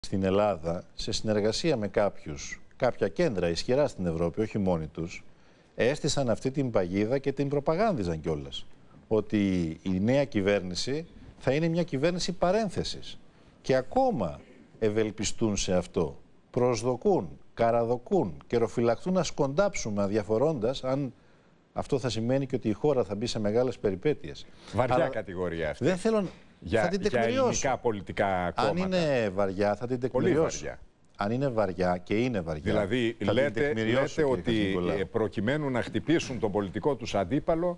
στην Ελλάδα, σε συνεργασία με κάποια κέντρα ισχυρά στην Ευρώπη, όχι μόνοι τους, έστησαν αυτή την παγίδα και την προπαγάνδιζαν κιόλας. Ότι η νέα κυβέρνηση θα είναι μια κυβέρνηση παρένθεσης. Και ακόμα ευελπιστούν σε αυτό. Προσδοκούν, καραδοκούν, καιροφυλακτούν να σκοντάψουμε αδιαφορώντας αν αυτό θα σημαίνει και ότι η χώρα θα μπει σε μεγάλες περιπέτειες. Βαριά κατηγορία αυτή. Δεν θέλω θα την τεκμηριώσω. Για ελληνικά πολιτικά κόμματα. Αν είναι βαριά, θα την τεκμηριώσω. Πολύ βαριά. Αν είναι βαριά και είναι βαριά. Δηλαδή, λέτε ότι προκειμένου να χτυπήσουν τον πολιτικό τους αντίπαλο,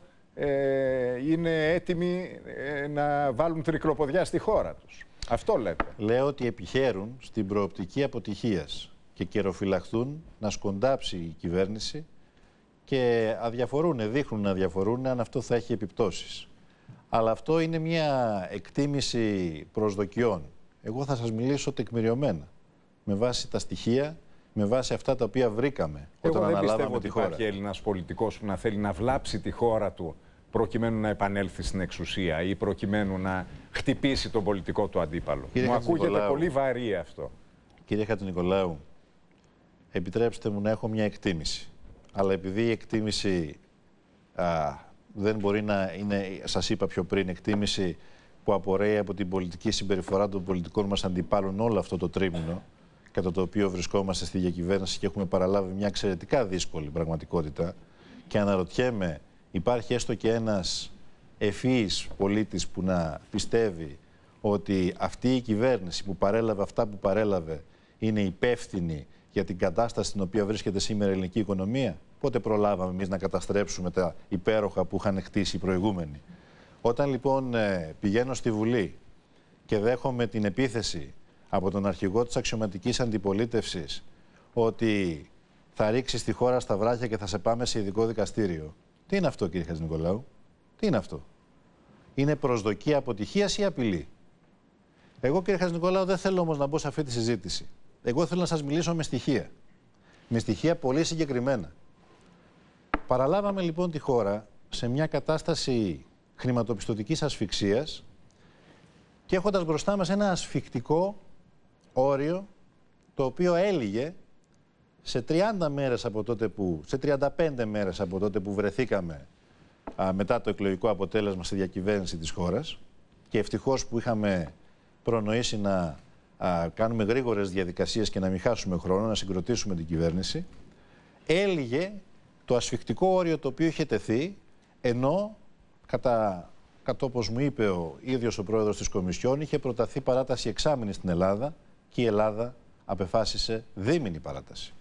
είναι έτοιμοι να βάλουν τρικλοποδιά στη χώρα τους. Αυτό λέτε. Λέω ότι επιχαίρουν στην προοπτική αποτυχίας και καιροφυλαχθούν να σκοντάψει η κυβέρνηση και δείχνουν να διαφορούν αν αυτό θα έχει επιπτώσεις. Αλλά αυτό είναι μια εκτίμηση προσδοκιών. Εγώ θα σας μιλήσω τεκμηριωμένα, με βάση τα στοιχεία, με βάση αυτά τα οποία βρήκαμε όταν αναλάβαμε τη χώρα. Εγώ δεν πιστεύω ότι υπάρχει Έλληνας πολιτικός που να θέλει να βλάψει τη χώρα του προκειμένου να επανέλθει στην εξουσία ή προκειμένου να χτυπήσει τον πολιτικό του αντίπαλο. Μου ακούγεται πολύ βαρύ αυτό. Κύριε Χατζηνικολάου, επιτρέψτε μου να έχω μια εκτίμηση. Αλλά επειδή η εκτίμηση δεν μπορεί να είναι, σας είπα πιο πριν, εκτίμηση που απορρέει από την πολιτική συμπεριφορά των πολιτικών μας αντιπάλων όλο αυτό το τρίμηνο, κατά το οποίο βρισκόμαστε στη διακυβέρνηση και έχουμε παραλάβει μια εξαιρετικά δύσκολη πραγματικότητα, και αναρωτιέμαι, υπάρχει έστω και ένας ευφυής πολίτης που να πιστεύει ότι αυτή η κυβέρνηση που παρέλαβε αυτά που παρέλαβε είναι υπεύθυνη για την κατάσταση στην οποία βρίσκεται σήμερα η ελληνική οικονομία? Πότε προλάβαμε εμείς να καταστρέψουμε τα υπέροχα που είχαν χτίσει οι προηγούμενοι? Όταν λοιπόν πηγαίνω στη Βουλή και δέχομαι την επίθεση από τον αρχηγό της αξιωματικής αντιπολίτευσης ότι θα ρίξεις τη χώρα στα βράχια και θα σε πάμε σε ειδικό δικαστήριο, τι είναι αυτό, κύριε Χατζηνικολάου? Τι είναι αυτό? Είναι προσδοκία αποτυχίας ή απειλή? Εγώ, κύριε Χατζηνικολάου, δεν θέλω όμως να μπω σε αυτή τη συζήτηση. Εγώ θέλω να σας μιλήσω με στοιχεία. Με στοιχεία πολύ συγκεκριμένα. Παραλάβαμε λοιπόν τη χώρα σε μια κατάσταση χρηματοπιστωτικής ασφυξίας και έχοντας μπροστά μας ένα ασφυκτικό όριο το οποίο έλυγε σε 30 μέρες από τότε σε 35 μέρες από τότε που βρεθήκαμε μετά το εκλογικό αποτέλεσμα στη διακυβέρνηση της χώρας, και ευτυχώς που είχαμε προνοήσει να κάνουμε γρήγορες διαδικασίες και να μην χάσουμε χρόνο, να συγκροτήσουμε την κυβέρνηση. Έλυγε το ασφυκτικό όριο το οποίο είχε τεθεί, ενώ κατά όπως μου είπε ο ίδιος ο πρόεδρος της Κομισιόν, είχε προταθεί παράταση εξάμηνη στην Ελλάδα και η Ελλάδα απεφάσισε δίμηνη παράταση.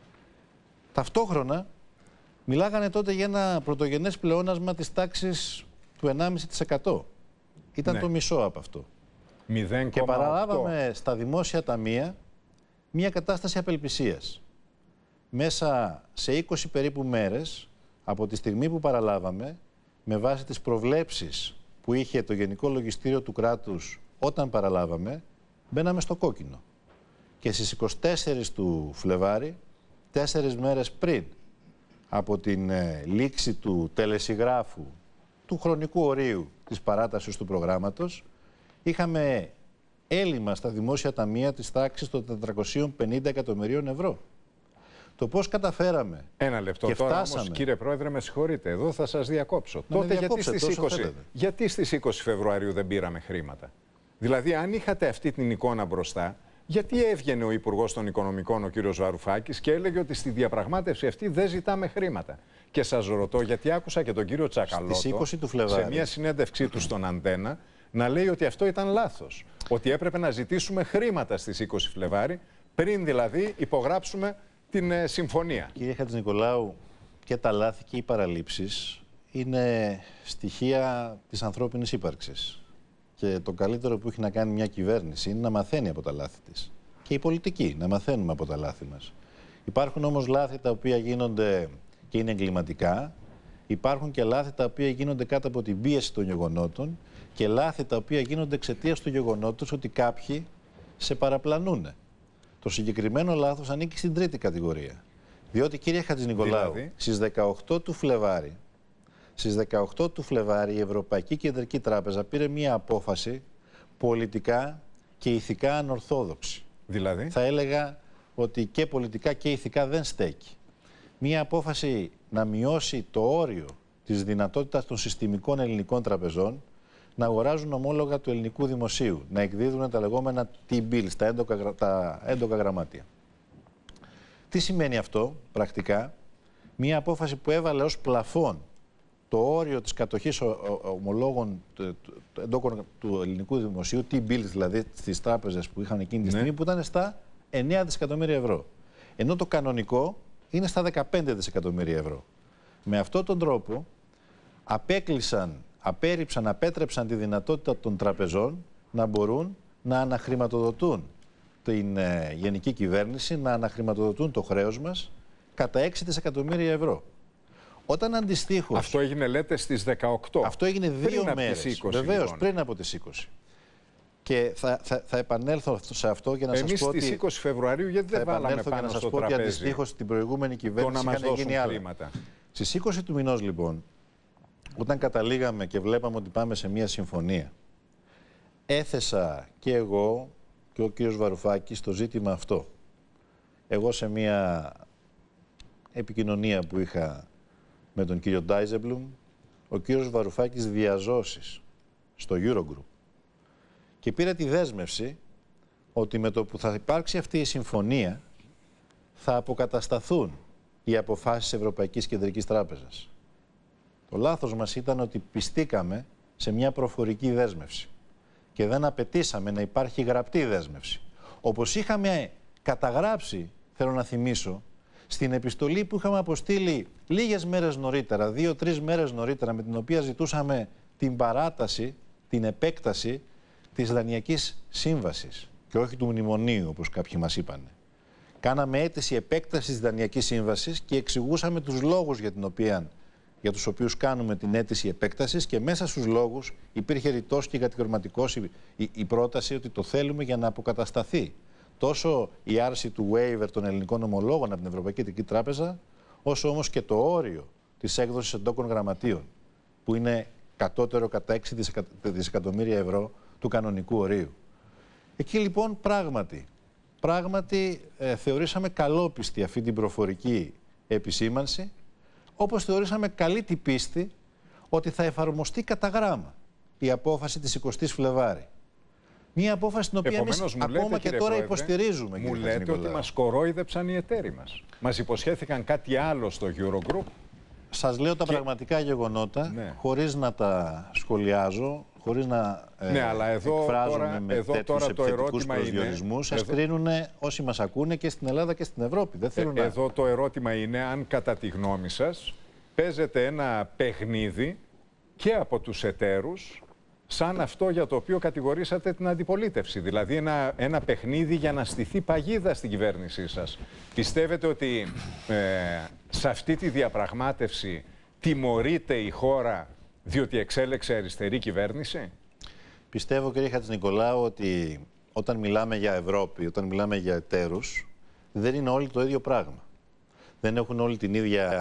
Ταυτόχρονα μιλάγανε τότε για ένα πρωτογενές πλεόνασμα της τάξης του 1,5%. Ήταν το μισό από αυτό. 0,8. Και παραλάβαμε στα δημόσια ταμεία μια κατάσταση απελπισίας. Μέσα σε 20 περίπου μέρες από τη στιγμή που παραλάβαμε, με βάση τις προβλέψεις που είχε το Γενικό Λογιστήριο του κράτους όταν παραλάβαμε, μπαίναμε στο κόκκινο. Και στις 24 του Φλεβάρι, 4 μέρες πριν από την λήξη του τελεσιγράφου του χρονικού ορίου της παράτασης του προγράμματος, είχαμε έλλειμμα στα δημόσια ταμεία της τάξης των 450 εκατομμυρίων ευρώ. Το πώς καταφέραμε. Ένα λεπτό και τώρα φτάσαμε... όμως, κύριε Πρόεδρε, με συγχωρείτε, εδώ θα σας διακόψω. Τότε γιατί στις 20 Φεβρουαρίου δεν πήραμε χρήματα? Δηλαδή, αν είχατε αυτή την εικόνα μπροστά, γιατί έβγαινε ο Υπουργός των Οικονομικών, ο κύριος Βαρουφάκης, και έλεγε ότι στη διαπραγμάτευση αυτή δεν ζητάμε χρήματα? Και σας ρωτώ, γιατί άκουσα και τον κύριο Τσακαλώτο σε μια συνέντευξή του στον Αντένα να λέει ότι αυτό ήταν λάθος. Ότι έπρεπε να ζητήσουμε χρήματα στις 20 Φλεβάρι, πριν δηλαδή υπογράψουμε την συμφωνία. Κύριε Χατζηνικολάου, και τα λάθη και οι παραλήψεις είναι στοιχεία της ανθρώπινης ύπαρξης. Και το καλύτερο που έχει να κάνει μια κυβέρνηση είναι να μαθαίνει από τα λάθη της. Και η πολιτική, να μαθαίνουμε από τα λάθη μας. Υπάρχουν όμως λάθη τα οποία γίνονται και είναι εγκληματικά. Υπάρχουν και λάθη τα οποία γίνονται κάτω από την πίεση των γεγονότων και λάθη τα οποία γίνονται εξαιτίας του γεγονότος ότι κάποιοι σε παραπλανούν. Το συγκεκριμένο λάθος ανήκει στην τρίτη κατηγορία. Διότι, κύριε Χατζηνικολάου, δηλαδή, στις 18 του Φλεβάρι, η Ευρωπαϊκή Κεντρική Τράπεζα πήρε μία απόφαση πολιτικά και ηθικά ανορθόδοξη. Δηλαδή. Θα έλεγα ότι και πολιτικά και ηθικά δεν στέκει. Μία απόφαση να μειώσει το όριο της δυνατότητας των συστημικών ελληνικών τραπεζών να αγοράζουν ομόλογα του ελληνικού δημοσίου, να εκδίδουν τα λεγόμενα T-bills, τα έντοκα γραμμάτια. Τι σημαίνει αυτό πρακτικά? Μία απόφαση που έβαλε ως πλαφόν το όριο της κατοχής ομολόγων εντόκων του ελληνικού δημοσίου, T-bills δηλαδή στις τράπεζες που είχαν εκείνη τη στιγμή, που ήταν στα 9 δισεκατομμύρια ευρώ. Ενώ το κανονικό είναι στα 15 δισεκατομμύρια ευρώ. Με αυτόν τον τρόπο απέτρεψαν τη δυνατότητα των τραπεζών να μπορούν να αναχρηματοδοτούν την γενική κυβέρνηση, να αναχρηματοδοτούν το χρέος μας κατά 6 δισεκατομμύρια ευρώ. Όταν αντιστοίχως... Αυτό έγινε, λέτε, στις 18. Αυτό έγινε 2 μέρες. Βεβαίως, πριν από τις 20. Και θα επανέλθω σε αυτό για να σας πω ότι... Εμείς στις 20 Φεβρουαρίου γιατί δεν βάλαμε πάνω στο τραπέζι? Ότι αντιστοίχως την προηγούμενη κυβέρνηση είχαν γίνει άλλα. Στις 20 του μηνός, λοιπόν, όταν καταλήγαμε και βλέπαμε ότι πάμε σε μια συμφωνία, έθεσα και εγώ και ο κύριος Βαρουφάκης το ζήτημα αυτό. Εγώ σε μια επικοινωνία που είχα με τον κύριο Ντάιζεμπλουμ, ο κύριος Βαρουφάκης διαζώσεις στο Eurogroup και πήρε τη δέσμευση ότι με το που θα υπάρξει αυτή η συμφωνία θα αποκατασταθούν οι αποφάσεις Ευρωπαϊκής Κεντρικής Τράπεζας. Το λάθος μας ήταν ότι πιστήκαμε σε μια προφορική δέσμευση και δεν απαιτήσαμε να υπάρχει γραπτή δέσμευση. Όπως είχαμε καταγράψει, θέλω να θυμίσω, στην επιστολή που είχαμε αποστείλει λίγες μέρες νωρίτερα, 2-3 μέρες νωρίτερα, με την οποία ζητούσαμε την παράταση, την επέκταση της Δανειακής Σύμβασης και όχι του Μνημονίου, όπως κάποιοι μας είπαν. Κάναμε αίτηση επέκτασης της Δανειακής Σύμβασης και εξηγούσαμε τους λόγους για τους οποίους κάνουμε την αίτηση επέκτασης, και μέσα στους λόγους υπήρχε ρητός και κατηγορηματικός η πρόταση ότι το θέλουμε για να αποκατασταθεί τόσο η άρση του waiver των ελληνικών ομολόγων από την Ευρωπαϊκή Κεντρική Τράπεζα, όσο όμως και το όριο της έκδοσης εντόκων γραμματείων, που είναι κατώτερο κατά 6 δισεκατομμύρια ευρώ του κανονικού ορίου. Εκεί λοιπόν πράγματι θεωρήσαμε καλόπιστη αυτή την προφορική επισήμανση, όπως θεωρήσαμε καλή την πίστη ότι θα εφαρμοστεί κατά γράμμα η απόφαση της 20ης Φλεβάρη. Μία απόφαση την οποία εμείς ακόμα και τώρα υποστηρίζουμε. Μου λέτε ότι μας κορόιδεψαν οι εταίροι μας. Μας υποσχέθηκαν κάτι άλλο στο Eurogroup. Σας λέω τα πραγματικά γεγονότα, χωρίς να τα σχολιάζω, χωρίς να εκφράζομαι με τέτοιους επιθετικούς προσδιορισμούς. Σας κρίνουν όσοι μας ακούνε και στην Ελλάδα και στην Ευρώπη. Δεν θέλουν εδώ το ερώτημα είναι αν κατά τη γνώμη σας παίζεται ένα παιχνίδι και από τους εταίρους, σαν αυτό για το οποίο κατηγορήσατε την αντιπολίτευση. Δηλαδή ένα παιχνίδι για να στηθεί παγίδα στην κυβέρνησή σας. Πιστεύετε ότι σε αυτή τη διαπραγμάτευση τιμωρείται η χώρα διότι εξέλεξε αριστερή κυβέρνηση? Πιστεύω, κύριε Χατζηνικολάου, ότι όταν μιλάμε για Ευρώπη, όταν μιλάμε για εταίρους, δεν είναι όλοι το ίδιο πράγμα. Δεν έχουν όλοι την ίδια